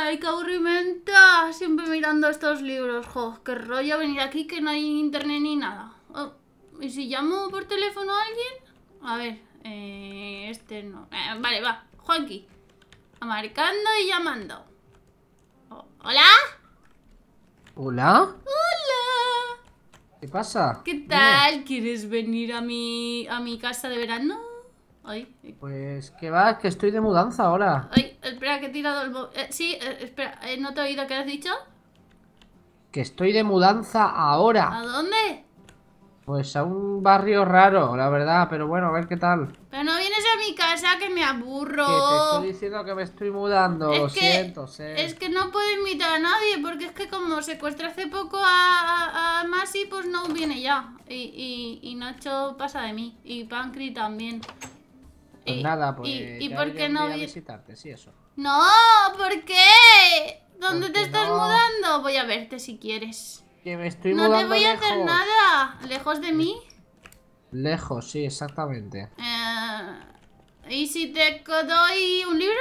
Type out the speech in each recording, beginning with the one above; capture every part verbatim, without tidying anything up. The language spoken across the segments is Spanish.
Ay, qué aburrimenta. Siempre mirando estos libros. Jo, qué rollo venir aquí que no hay internet ni nada. Oh, ¿y si llamo por teléfono a alguien? A ver, eh, este no. Eh, vale, va, Juanqui. Marcando y llamando. Oh, ¿hola? ¿Hola? Hola. ¿Qué pasa? ¿Qué Dime. tal? ¿Quieres venir a mi, a mi casa de verano? Ay, Pues que va, que estoy de mudanza ahora. ay, espera, que he tirado el... bo- eh, sí, eh, espera, eh, ¿no te he oído qué has dicho? Que estoy de mudanza ¿A ahora. dónde? Pues a un barrio raro, la verdad, pero bueno, a ver qué tal. Pero no vienes a mi casa, que me Que te estoy aburro. diciendo que me estoy mudando, Es lo que... siento, sé. Es que no puedo invitar a nadie, porque es que como secuestré hace poco a, a, a Masi, pues no viene ya. Y, y, y Nacho pasa de mí. Y Pancri también. Pues Y, nada, y, pues ¿y ya por iré qué un no día a viene? visitarte, sí, eso. No, ¿por qué? ¿Dónde te Porque estás no, mudando? Voy a verte si quieres. que me estoy No te mudando voy a hacer lejos. nada. ¿Lejos de Es- mí? Lejos, sí, exactamente. Eh, ¿y si te doy un libro?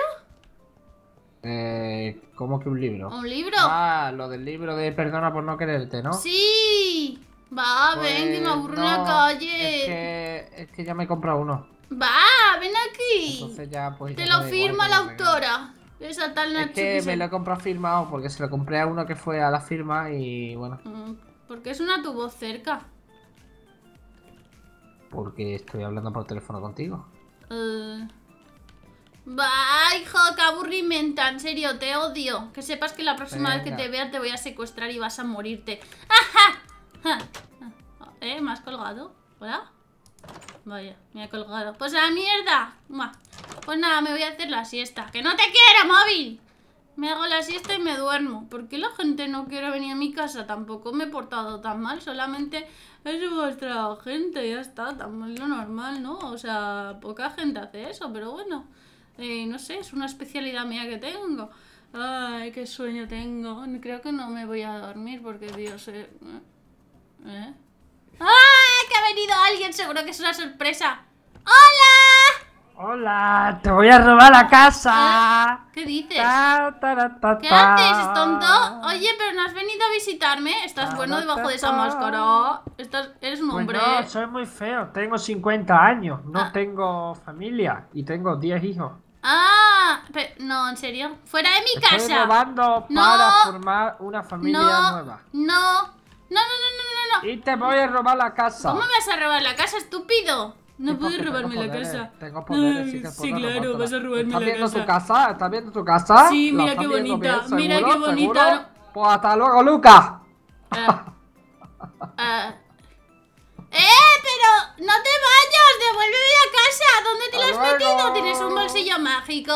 Eh, ¿cómo que un libro? ¿Un libro? Ah, lo del libro de Perdona por no quererte, ¿no? Sí. Va, ven, que me Pues aburro en la no, es calle. que es que ya me he comprado uno. Va, ven aquí. Entonces ya pues Te ya me lo da igual firma que la me regale. autora. Esa tal Es Nacho que que me se... lo he comprado firmado porque se lo compré a uno que fue a la firma y bueno, Mm, ¿por qué suena tu voz cerca? porque estoy hablando por teléfono contigo. Eh... Va, hijo, qué aburrimenta. En serio, te odio. Que sepas que la próxima vez que te Venga. vea te voy a secuestrar y vas a morirte. ¡Ajá! Ja. ¿Eh? ¿Me has colgado? ¿Hola? Vaya, me ha colgado. Pues a la mierda. Buah. Pues nada, me voy a hacer la siesta. ¡Que no te quiero, móvil! Me hago la siesta y me duermo. ¿Por qué la gente no quiere venir a mi casa? Tampoco me he portado tan mal. Solamente es vuestra gente. Ya está, tan lo normal, ¿no? O sea, poca gente hace eso, pero bueno. Eh, no sé, es una especialidad mía que tengo. Ay, qué sueño tengo. Creo que no me voy a dormir porque, Dios... Eh, ¿eh? ¡Ah! ¡Que ha venido alguien! Seguro que es una sorpresa. ¡Hola! Hola, te voy a robar la casa. ¿Qué dices? Ta, ta, ta, ¿Qué ta. haces, tonto? Oye, pero no has venido a visitarme. Estás bueno debajo de esa máscara. Estás... Eres un Pues hombre. no, soy muy feo. Tengo cincuenta años, no Ah. tengo familia y tengo diez hijos. Ah, pero, no, en serio. Fuera de mi Estoy casa. robando No. para formar una familia No, nueva. no, no, no, no, no, no, no. Y te voy a robar la casa. ¿Cómo me vas a robar la casa, estúpido? No Sí, puedes porque robarme tengo la poderes, casa. Tengo poderes, Ay, sí que sí, puedo claro, robártela. vas a robarme ¿Estás la viendo casa. tu casa? ¿Estás viendo tu casa? Sí, ¿La mira estás qué viendo bonita, bien? mira ¿Seguro? qué bonita. ¿Seguro? Pues hasta luego, Lucas. Eh, eh. ¡Eh! Pero no te vayas, devuélveme la casa. ¿Dónde te la has Hasta metido? luego. ¿Tienes un bolsillo mágico?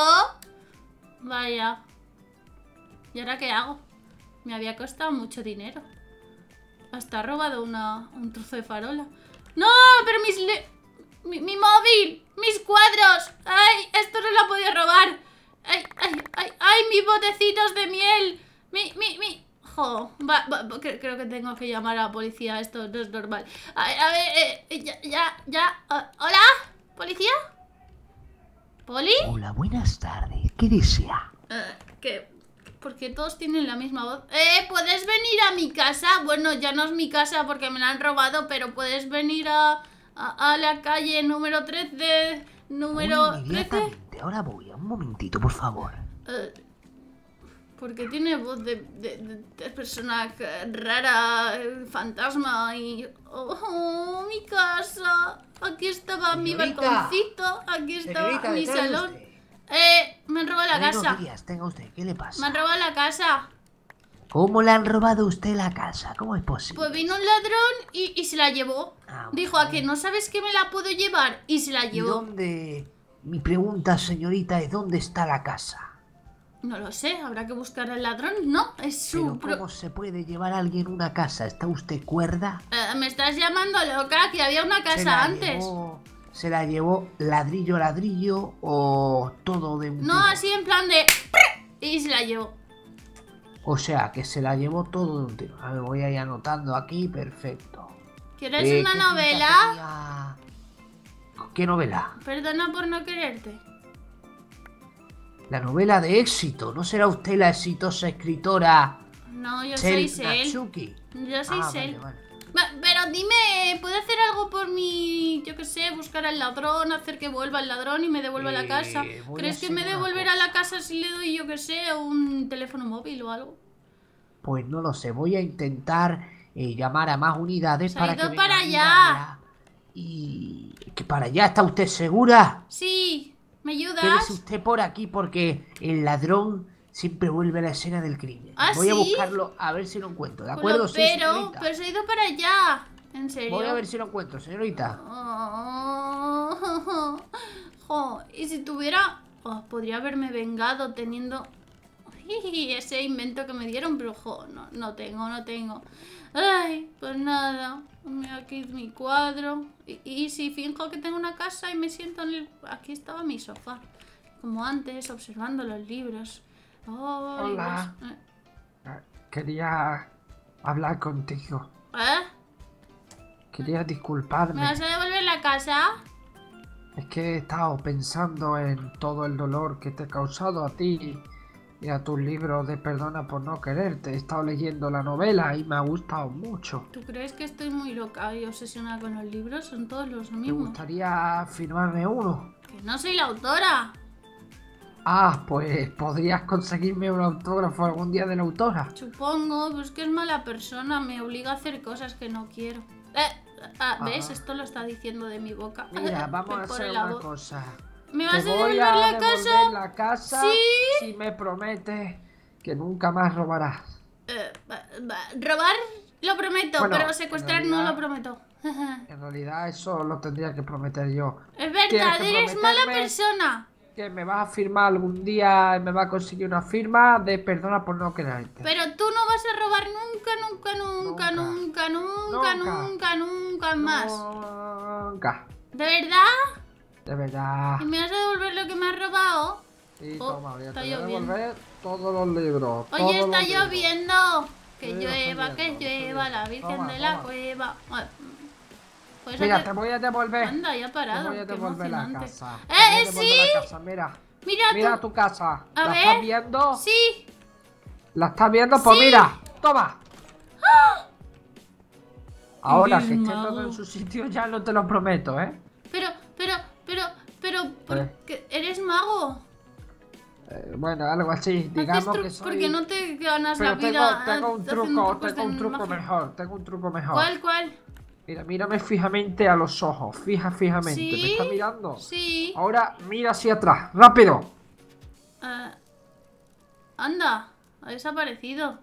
Vaya. ¿Y ahora qué hago? Me había costado mucho dinero. Hasta ha robado una, un trozo de farola. ¡No! Pero mis... le- Mi, mi móvil, mis cuadros. ¡Ay! Esto no lo podía robar. ¡Ay, ay, ay! ¡Ay! Mis botecitos de miel. Mi, mi, mi. Jo, va, va, va, cre- creo que tengo que llamar a la policía. Esto no es normal. Ay, a ver, eh, eh, ya, ya, ya. Ah, ¿hola? ¿Policía? ¿Poli? Hola, buenas tardes. ¿Qué desea? Eh, ¿qué? Porque todos tienen la misma voz. Eh, ¿puedes venir a mi casa? Bueno, ya no es mi casa porque me la han robado, pero puedes venir a, a, a la calle número trece, número Voy trece. inmediatamente. Ahora voy. Un momentito, por favor. Eh, porque tiene voz de, de, de- de persona rara, eh, fantasma y... Oh, mi casa. Aquí estaba mi Señorita. balconcito, aquí estaba Señorita, mi detrás de salón. usted. Eh, me han robado la Buenos casa. días, tenga usted. ¿Qué le Me pasa? han robado la casa. ¿Cómo le han robado a usted la casa? ¿Cómo es posible? Pues vino un ladrón y, y se la llevó. Ah, Dijo, ¿a que no sabes que me la puedo llevar? Y se la ¿Y llevó. dónde? Mi pregunta, señorita, es ¿dónde está la casa? No lo sé, habrá que buscar al ladrón. No, es su... Pero pro- ¿cómo se puede llevar a alguien una casa? ¿Está usted cuerda? Eh, me estás llamando loca, que había una ¿Se casa la antes. llevó- ¿Se la llevó ladrillo a ladrillo o todo de un No, tirón? así en plan de... Y se la llevó. O sea, que se la llevó todo de un tiro. A ver, voy a ir anotando aquí, perfecto. ¿Quieres Eh, una ¿qué pinta novela? tenía? ¿Qué novela? Perdona por no quererte. La novela de éxito. ¿No será usted la exitosa escritora No, yo Cell soy Cell. Natsuki? Yo soy Ah, Cell. vale, vale. Va- Pero dime, ¿puede hacer algo por mí? Yo qué sé, buscar al ladrón, hacer que vuelva el ladrón y me devuelva a la Eh, casa. voy ¿Crees a que hacer me una devolverá a la cosa. casa si le doy, yo qué sé, un teléfono móvil o algo? Pues no lo sé. Voy a intentar eh, llamar a más unidades Se ha para ido que para vengan a allá. ayudarla. Y... ¿Que para allá está usted segura? Sí, ¿me Quédese ayudas? usted por aquí porque el ladrón siempre vuelve a la escena del crimen. ¿Ah, Voy a sí? buscarlo a ver si lo encuentro, ¿de Pero, acuerdo? Sí, pero, señorita. pero se ha ido para allá. ¿En serio? Voy a ver si lo encuentro, señorita. Oh, jo, y si tuviera... Oh, podría haberme vengado teniendo... Ay, ese invento que me dieron, pero jo, no, no tengo, no tengo. Ay, pues nada. Mira, aquí es mi cuadro. Y, y si finjo que tengo una casa y me siento en el... Aquí estaba mi sofá. Como antes, observando los libros. Oh, Hola. libros. Quería hablar contigo. ¿Eh? Quería ¿Me disculparme. vas a devolver la casa? Es que he estado pensando en todo el dolor que te he causado a ti y a tus libros de Perdona por no quererte. He estado leyendo la novela y me ha gustado mucho. ¿Tú crees que estoy muy loca y obsesionada con los libros? Son todos los ¿Te mismos. gustaría firmarme uno? Que no soy la autora. Ah, pues podrías conseguirme un autógrafo algún día de la autora. Supongo, pues que es mala persona. Me obliga a hacer cosas que no quiero. Eh, ah, ¿ves? Ah. Esto lo está diciendo de mi boca. Mira, vamos Me a pone hacer la una voz. cosa. ¿Me Te vas a voy devolver a la devolver casa? la casa ¿Sí? si me prometes que nunca más robarás. Eh, va- va- robar lo prometo, Bueno, pero secuestrar en no realidad- lo prometo. En realidad eso lo tendría que prometer yo. Es Tienes verdad, que eres mala prometerme persona. que me vas a firmar algún día y me vas a conseguir una firma de perdona por no quererte. Pero tú no vas a robar nunca, nunca, nunca, Nunca. nunca, nunca, Nunca. nunca, nunca más. Nunca. ¿De verdad? De verdad. ¿Y me vas a devolver lo que me has robado? Sí, Oh, toma, voy a está te voy a lloviendo. devolver todos los libros. todos Oye, los está libros. lloviendo. Que Sí, llueva, está que lloviendo, está llueva, la lloviendo. Virgen Toma, de la toma. cueva. Ay, pues Mira, hace- te voy a devolver. Anda, ya ha Te parado. voy a qué devolver la emocionante. casa. ¡Eh, Te voy a eh, devolver sí! la casa, mira. Mira Mira tú. tu casa. A ¿La ver. estás viendo? Sí. ¿La estás viendo? Pues Sí. mira, toma. Ahora Eres que esté mago. todo en su sitio ya no te lo prometo, ¿eh? Pero, pero, pero, pero, ¿por Eh. qué eres mago? Eh, bueno, algo así, Haces digamos tru- que soy... Porque no te ganas Pero la tengo, vida tengo un haciendo truco, trucos tengo un de truco magia. mejor, tengo un truco mejor. ¿Cuál, cuál? Mira, mírame fijamente a los ojos, fija fijamente. ¿Me ¿Sí? estás mirando? Sí. Ahora mira hacia atrás, rápido. Ah, anda, ha desaparecido.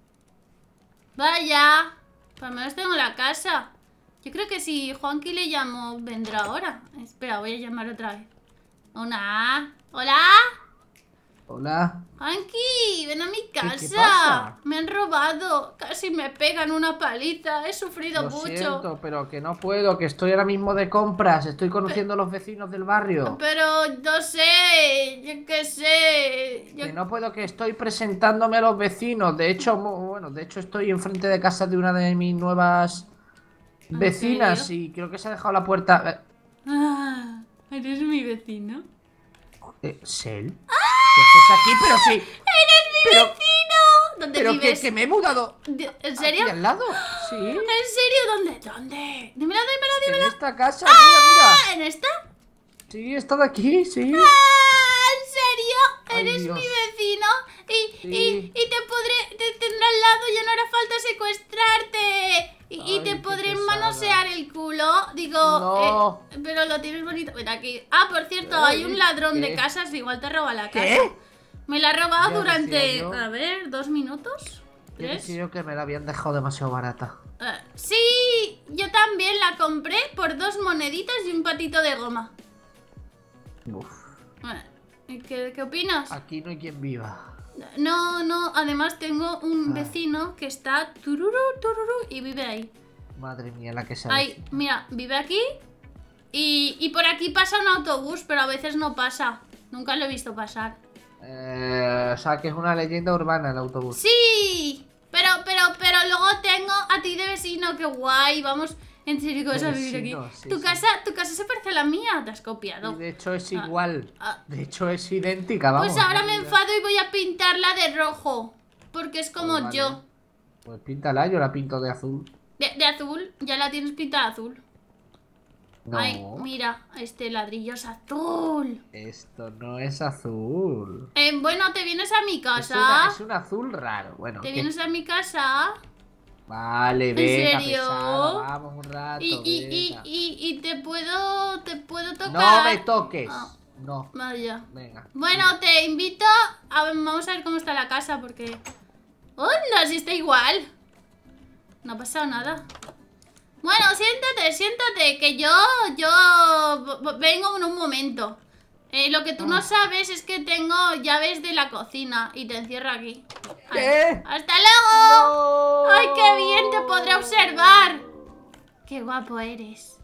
Vaya, por lo menos tengo la casa. Yo creo que si Juanqui le llamo, vendrá ahora. Espera, voy a llamar otra vez. Hola, hola. Hola. Juanqui, ven a mi casa. qué pasa? Me han robado. Casi me pegan una paliza. He sufrido Lo mucho. siento, pero que no puedo, que estoy ahora mismo de compras, estoy conociendo a los vecinos del barrio. Pero no sé, yo qué sé. Yo... Que no puedo, que estoy presentándome a los vecinos. De hecho, mu- bueno, de hecho estoy enfrente de casa de una de mis nuevas ¿En vecinas serio? y creo que se ha dejado la puerta. Ah, ¿eres mi vecino? Eh, eh, ¿Sel? ¿Qué haces aquí? Pero sí. ¡Eres mi Pero- vecino! ¿Dónde Pero que, vives? que me he mudado. De- ¿En serio? ¿Aquí al lado? Sí. ¿En serio? ¿Dónde? ¿Dónde? Dímelo, dímelo, En dímelo. esta casa, mira, Ah, ¿en esta? mira. Sí, está de aquí, sí. ¡Ah! ¿En serio? Ay, ¿Eres Dios. mi vecino? Y, Sí. y, y te podré... Te tendré al lado, ya no hará falta secuestrarte. Y, y Ay, te qué podré pesada. manosear el culo. Digo, No. eh, pero lo tienes bonito. Ven aquí. Ah, por cierto, Ay, hay un ladrón de ¿qué? casas, igual te roba la casa. ¿Qué? Me la ha robado Ya durante, decía yo. a ver, dos minutos. Yo ¿Tres? decía yo que me la habían dejado demasiado barata. Eh, sí, yo también la compré por dos moneditas y un patito de goma. Uf, Eh, ¿y ¿Qué, ¿Qué opinas? aquí no hay quien viva. No, no, además tengo un Ah. vecino que está tururú, tururú y vive ahí. Madre mía, la que se Ay, mira, vive aquí y, y por aquí pasa un autobús, pero a veces no pasa. Nunca lo he visto pasar. Eh, o sea, que es una leyenda urbana el autobús. Sí, pero, pero, pero luego tengo a ti de vecino, qué guay. Vamos, En serio, ¿qué vas a Pero vivir sí, aquí? no, sí, tu sí. casa, tu casa se parece a la mía, te has Y copiado. de hecho es Ah, igual. ah. De hecho es idéntica, vamos. Pues ahora me Mira. enfado y voy a pintarla de rojo. Porque es como Pues vale. yo. Pues píntala, yo la pinto de azul. De, de azul, ya la tienes pintada azul. No, Ay, mira, este ladrillo es azul. esto no es azul. Eh, bueno, te vienes a mi Es, una- casa. es un azul raro. Bueno, Te ¿qué? vienes a mi casa. Vale, ¿En venga, serio? pesada, vamos un rato. Y, y, y, venga. y, y te puedo. Te puedo tocar. No me toques. Ah, No, vaya. venga. Bueno, te invito a ver, vamos a ver cómo está la casa porque... ¡Onda! Si está igual. No ha pasado nada. Bueno, siéntate, siéntate, que yo, yo v- vengo en un momento. Eh, lo que tú no Ah. sabes es que tengo llaves de la cocina y te encierro aquí. Ay, ¿Qué? ¡hasta luego! ¡No! ¡Ay, qué bien te podré observar! ¡Qué guapo eres!